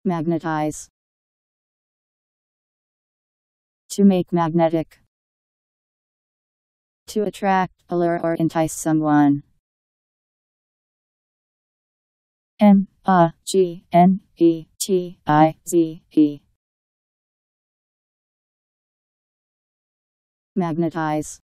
Magnetize. To make magnetic. To attract, allure, or entice someone. Magnetize. Magnetize.